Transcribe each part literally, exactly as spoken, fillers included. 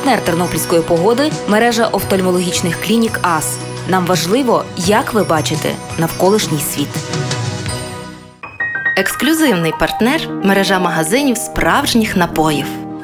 Партнер тернопільської погоди – мережа офтальмологічних клінік АС. Нам важливо, як ви бачите навколишній світ. Ексклюзивний партнер – мережа магазинів справжніх напоїв.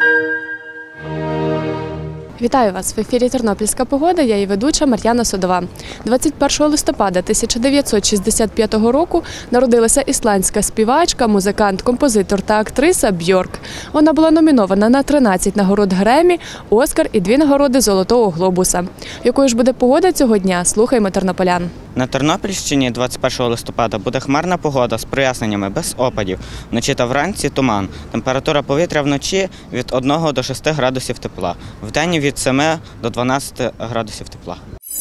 Вітаю вас! В ефірі «Тернопільська погода», я її ведуча Мар'яна Содова. двадцять першого листопада тисяча дев'ятсот шістдесят п'ятого року народилася ісландська співачка, музикант, композитор та актриса Бьорк. Вона була номінована на тринадцять нагород Греммі, Оскар і дві нагороди Золотого глобуса. Якою ж буде погода цього дня? Слухаймо тернополян. На Тернопільщині двадцять першого листопада буде хмарна погода з проясненнями, без опадів. Вночі та вранці туман. Температура повітря вночі від одного до шести градусів тепла. Вдень від семи до дванадцяти градусів тепла.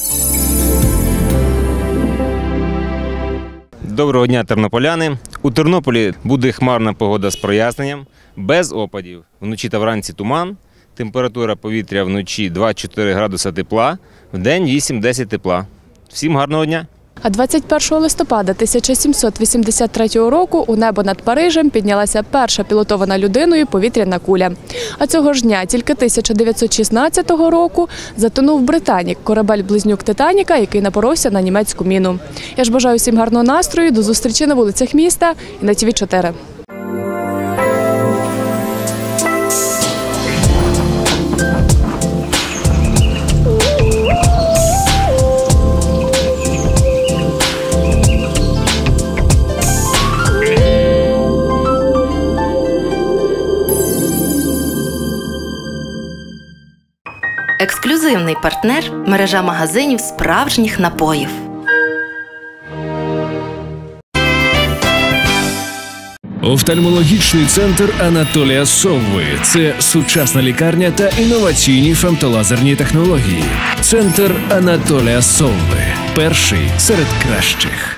Доброго дня, тернополяни! У Тернополі буде хмарна погода з проясненням, без опадів. Вночі та вранці туман. Температура повітря вночі два-чотири градуси тепла, вдень вісім-десять тепла. Всім гарного дня! А двадцять першого листопада тисяча сімсот вісімдесят третього року у небо над Парижем піднялася перша пілотована людиною повітряна куля. А цього ж дня, тільки тисяча дев'ятсот шістнадцятого року, затонув «Британік» – корабель-близнюк «Титаніка», який напоровся на німецьку міну. Я ж бажаю всім гарного настрою, до зустрічі на вулицях міста і на ті ві чотири. Ексклюзивний партнер – мережа магазинів справжніх напоїв. Офтальмологічний центр Анатолія Совви – це сучасна лікарня та інноваційні фемтолазерні технології. Центр Анатолія Совви – перший серед кращих.